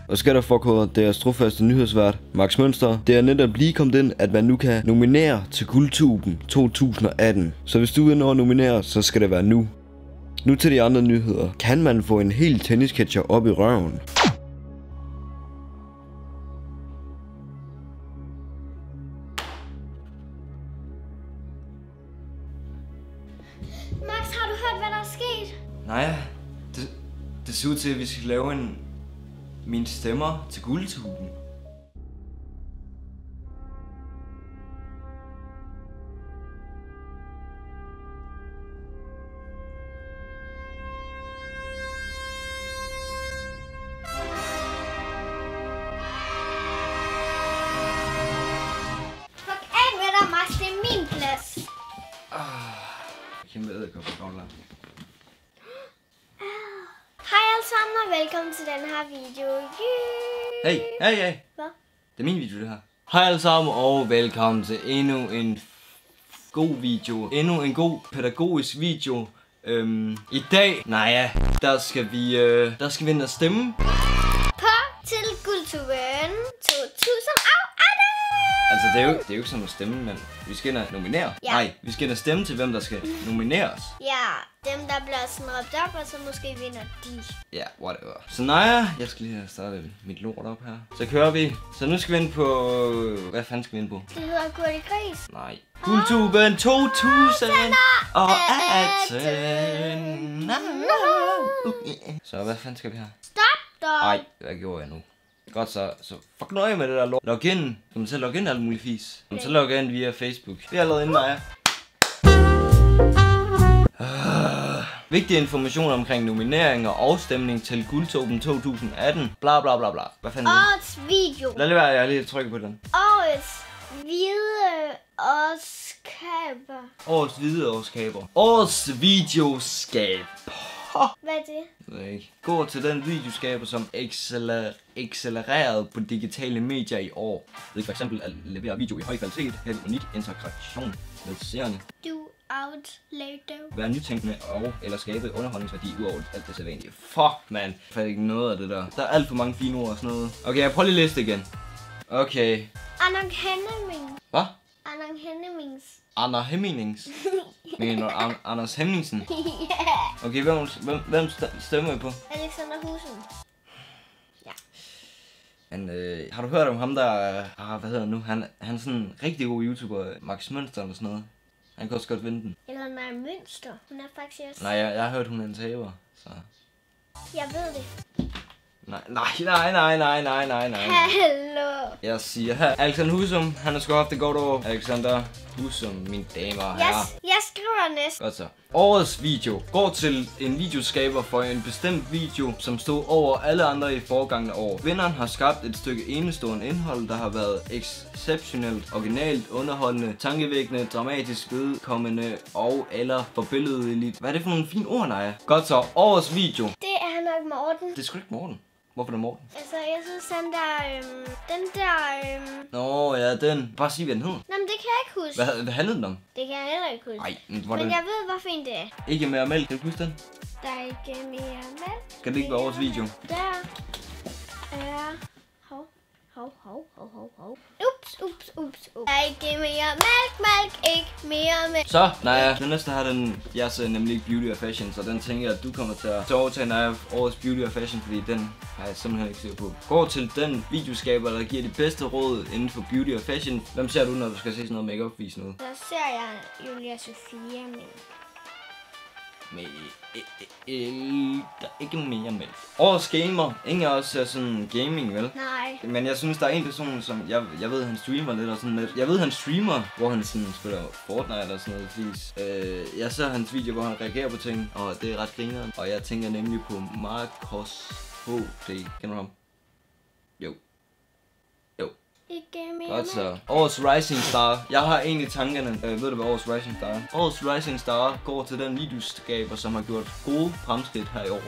Og skal der forkåre deres trofaste nyhedsvært, Max Mønster. Det er netop lige kommet ind, at man nu kan nominere til Guldtuben 2018. Så hvis du vil nå at nominere, så skal det være nu. Nu til de andre nyheder. Kan man få en hel tennisketcher op i røven? Max, har du hørt, hvad der er sket? Nej, det ser ud til, at vi skal lave mine stemmer til Guldtuben. Fuck af med dig, Max. Det er min plads. Kæmpe edderkopper. Hej alle sammen og velkommen til den her video. Hey. Hvad? Det er min video, det her. Hej alle sammen og velkommen til endnu en god video. Endnu en god pædagogisk video. I dag, der skal vi ind og stemme. På til Guldtuben 2018. Altså, det er jo ikke som at stemme, men vi skal ind og nominere. Ja. Nej, vi skal ind og stemme til, hvem der skal nomineres. Ja, dem der bliver sådan råbt op, og så måske vinder de. Ja, whatever. Så jeg skal lige have startet mit lort op her. Så kører vi. Så nu skal vi ind på... Hvad fanden skal vi ind på? Det hedder Gurli Gris. Nej. Guldtuben 2018. Så hvad fanden skal vi her? Stop dog. Nej, hvad gjorde jeg nu? Godt så fuck nøje med det der lort. Log in. Kan man så logge ind alt muligt fis? Kan man så logge ind via Facebook? Vi er allerede inde, Maja. Vigtige informationer omkring nominering og afstemning til Guldtuben 2018. Bla bla bla bla. Hvad fanden er det? Årets video. Lad det være, jeg lige trykker på den. Årets hvide årskaber. Årets videoskaber. Årets videoskaber. Hvad er det? Jeg ved ikke. Gå til den videoskaber, som accelereret på digitale medier i år. Ved for eksempel at levere video i høj kvalitet, have en unik interaktion med seerne. Do out later. Være nytænkende og eller skabe underholdningsværdi ud over alt det sædvanlige. Fuck, man. Jeg fandt ikke noget af det der. Der er alt for mange fine ord og sådan noget. Okay, jeg prøver lige at læse det igen. Okay. Anders Hemmings. Hvad? Anders Hemmings. Anders Hemmings. Mener Anders Hemmingsen? Ja. Okay, hvem stemmer I på? Alexander Husen. Ja. Men har du hørt om ham der, hvad hedder han nu? Han er sådan en rigtig god YouTuber, Max Mønster eller sådan noget. Han kan også godt vinde den. Eller nej, Mønster. Hun er faktisk også... Nej, jeg har hørt, hun er en taber, så... Jeg ved det. Nej. Hallo. Jeg siger her, Alexander Husum, han har sgu haft det godt år. Alexander Husum, mine damer og herrer. Jeg skriver næsten. Godt så. Årets video går til en videoskaber for en bestemt video, som stod over alle andre i foregående år. Vinderen har skabt et stykke enestående indhold, der har været exceptionelt, originalt, underholdende, tankevækkende, dramatisk, vedkommende og eller forbilledeligt. Hvad er det for nogle fine ord, Naja? Godt så. Årets video. Det er nok Morten. Det er sgu ikke Morten. Hvorfor er det Morten? Altså, jeg synes den der... Nå, ja, den. Bare sig, hvad den hed. Nå, men det kan jeg ikke huske. Hvad handlede den om? Det kan jeg heller ikke huske. Nej, Men jeg ved, hvor fint det er. Ikke mere mælk, kan du huske den? Der er ikke mere mælk. Skal det ikke være årets video? Der er... Hov. Ups. Der er ikke mere mælk, ikke mere mælk. Så, Naja, den næste har den, jeg ser nemlig ikke Beauty og Fashion, så den tænker jeg, at du kommer til at overtage Naja årets Beauty og Fashion, fordi den har jeg simpelthen ikke styr på. Gå til den videoskaber, der giver de bedste råd inden for Beauty og Fashion. Hvem ser du, når du skal se sådan noget make-up-vis noget? Der ser jeg Julia Sofia, men... Der er ikke mere med. Årets gamer. Ingen af os er sådan gaming, vel? Nej. Men jeg synes, der er en person, som jeg ved, han streamer lidt og sådan lidt. Jeg ved, han streamer, hvor han sådan spiller Fortnite og sådan noget fis. Jeg ser hans video, hvor han reagerer på ting, og det er ret grineren. Og jeg tænker nemlig på Marcos HD. Kender du ham? Jo. Ikke mere Godt så. Årets Rising Star. Jeg har egentlig tankerne. Ved du hvad årets Rising Star er? Årets Rising Star går til den videoskaber, som har gjort gode fremskridt her i år.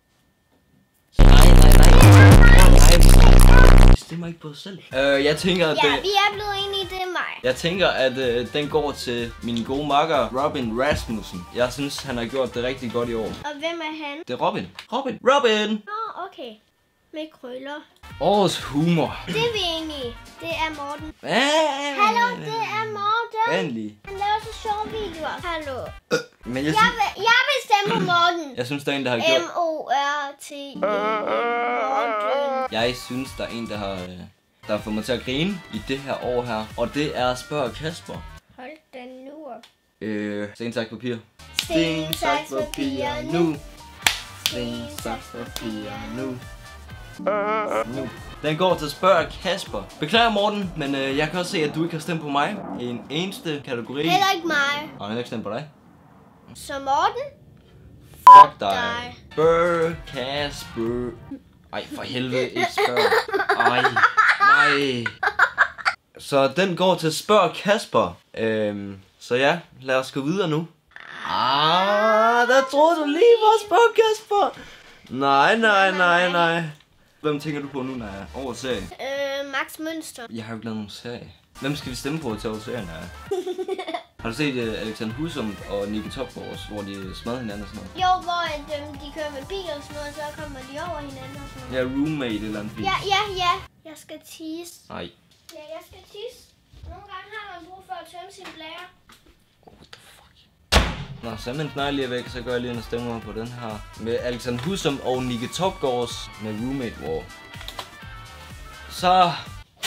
Nej. Stemmer ikke på os selv. Jeg tænker, at Ja, vi er blevet enige, det er mig. jeg tænker, at den går til min gode makker, Robin Rasmussen. Jeg synes, han har gjort det rigtig godt i år. Og hvem er han? Det er Robin. Robin! Nå, okay. Med krøller. Årets humor. Det er vi enige. Det er Morten. Hallo, det er Morten. Endelig. Han laver så sjove videoer. Hallo. Men Jeg vil stemme på Morten. jeg synes, der er en, der har gjort... M-O-R-T. Morten. Jeg synes, der er en, der har fået mig til at grine i det her år her. Og det er Spørg Kasper. Hold den nu op. Sten, saks, papir. Sten, saks, papir nu. Sten, saks, papir nu. Nu. Den går til Spørg Kasper. Beklager, Morten, men jeg kan også se, at du ikke har stemt på mig i en eneste kategori. Heller ikke mig. Og jeg har ikke stemt på dig. Så Morten? Fuck dig. Spørg Kasper. Ej, for helvede, ikke spørg. Ej, nej. Så den går til Spørg Kasper. Så ja, lad os gå videre nu. Der troede du lige på Spørg Kasper. Nej. Hvem tænker du på nu, Naja? Over serie? Max Mønster. Jeg har jo ikke lavet nogen serie. Hvem skal vi stemme på til over serien, Naja? Har du set Alexander Husum og Nicky Topgaard, hvor de smadrer hinanden og sådan noget? Jo, hvor de kører med bil og sådan noget, så kommer de over hinanden og sådan noget. Ja, roommate eller andet. Ja. Jeg skal tisse. Nej. Ja, jeg skal tisse. Nogle gange har man brug for at tømme sin blære. What the fuck? Nå, så mens den er lige væk, så gør jeg lige en stemme på den her. Med Alexander Husum og Nicky Topgaards med Roommate War. Så...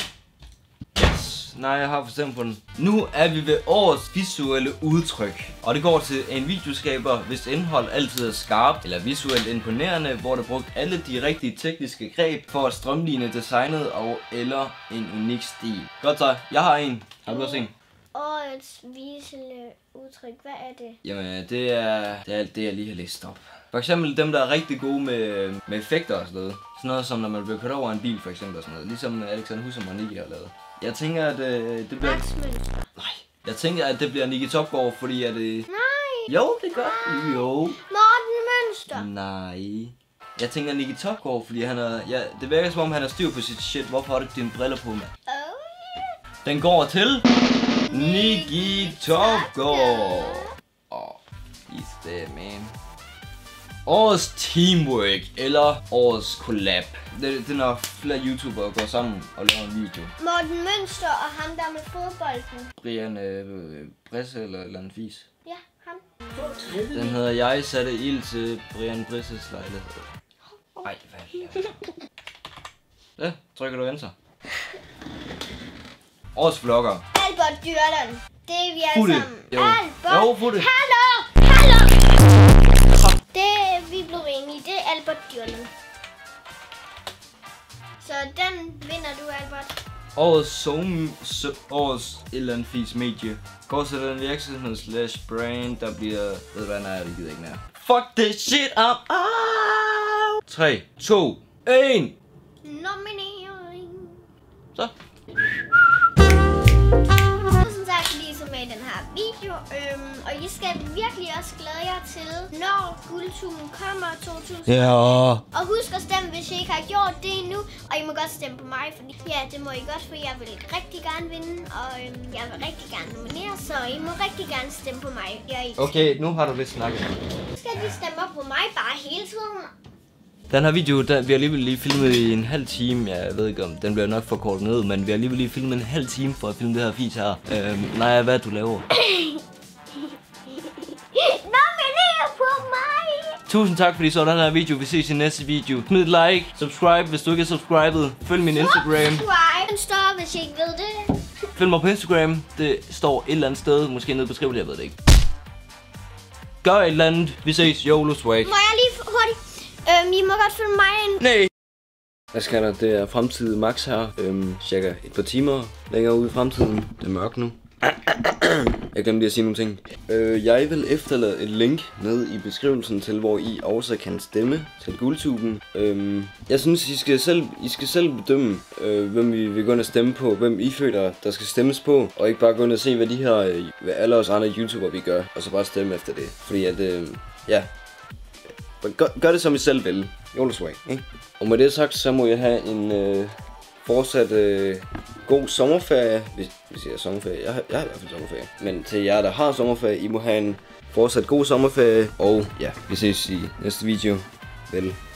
Nej, jeg har forstemt på den. Nu er vi ved årets visuelle udtryk. Og det går til en videoskaber, hvis indhold altid er skarpt eller visuelt imponerende, hvor der brugt alle de rigtige tekniske greb for at strømligne designet og eller en unik stil. Godt så, jeg har en. Har du også en? Årets visuelle udtryk, hvad er det? Jamen, det er alt det, jeg lige har læst op. For eksempel dem, der er rigtig gode med effekter og sådan noget. Sådan noget som når man bliver kørt over en bil for eksempel og sådan noget. Ligesom Alexander Husum og Nicky har lavet. Jeg tænker, at det bliver... Max Mønster. Nej. Jeg tænker, at det bliver Nicky Topgaard, fordi at det... Nej. Jo, det gør det. Jo. Morten Mønster. Nej. Jeg tænker Nicky Topgaard, fordi han er... Ja, det virker som om, han har styr på sit shit. Hvorfor har du ikke dine briller på, mand? Den går til... Nicky Topgaard. He's dead, man. Årets teamwork, eller årets collab. Det er når flere YouTubere går sammen og laver en video. Morten Mønster og ham der med fodbolden. Brian Brisse eller andet fis. Ja, ham. Den hedder Jeg satte ild til Brian Brisses lejlighed. Ej, hvad ja, trykker du enter. Årets vlogger. Albert Dyrland. Det er vi alle sammen. Albert. Jo, Futte. Hallo. Det vi blev enige, det er Albert Dyrland. Så den vinder du, Albert. Årets et eller andet fis medie. Går til den virksomhed / brand, der bliver... Ved du hvad, nej, det gider ikke mere. Fuck this shit up. 3, 2, 1. Nominering. Så. Tusind tak fordi I så med i den her video. Og I skal virkelig også glæde jer til, når Guldtuben kommer 2000. Ja. Og husk at stemme, hvis I ikke har gjort det endnu. Og I må godt stemme på mig, fordi ja, det må I godt, for jeg vil rigtig gerne vinde. Og jeg vil rigtig gerne nominere, så I må rigtig gerne stemme på mig. Okay, nu har du lidt snakket. Skal de stemme på mig bare hele tiden? Den her video, vi har alligevel lige filmet i en halv time. Jeg ved ikke om den bliver nok forkortet ned, men vi har alligevel lige filmet en halv time for at filme det her fis her. Nej, hvad du laver? Nominere på mig! Tusind tak fordi I så den her video. Vi ses i næste video. Smid et like, subscribe hvis du ikke er subscribet. Følg min Instagram. Subscribe, den står, hvis I ikke ved det. Følg mig på Instagram. Det står et eller andet sted. Måske nede på beskrivelsen, jeg ved det ikke. Gør et eller andet. Vi ses. YOLO swag. Må jeg lige hurtigt? I må godt følge mig ind. Nej. Hvad skal der? Det er fremtidig Max her. Cirka et par timer længere ude i fremtiden. Det er mørkt nu. Jeg glemte lige at sige nogle ting. Jeg vil efterlade et link ned i beskrivelsen til, hvor I også kan stemme til Guldtuben. Jeg synes, I skal selv bedømme, hvem I vil gå ind og stemme på, hvem I føler, der skal stemmes på. Og ikke bare gå ind og se, hvad de her, hvad alle os andre YouTubere vi gør, og så bare stemme efter det. Fordi at, ja. Gør det som I selv vil. YOLO swag, ikke? Og med det sagt, så må jeg have en fortsat god sommerferie. Hvis I har sommerferie. Jeg har i hvert fald sommerferie. Men til jer, der har sommerferie, I må have en fortsat god sommerferie. Og ja, vi ses i næste video. Vel.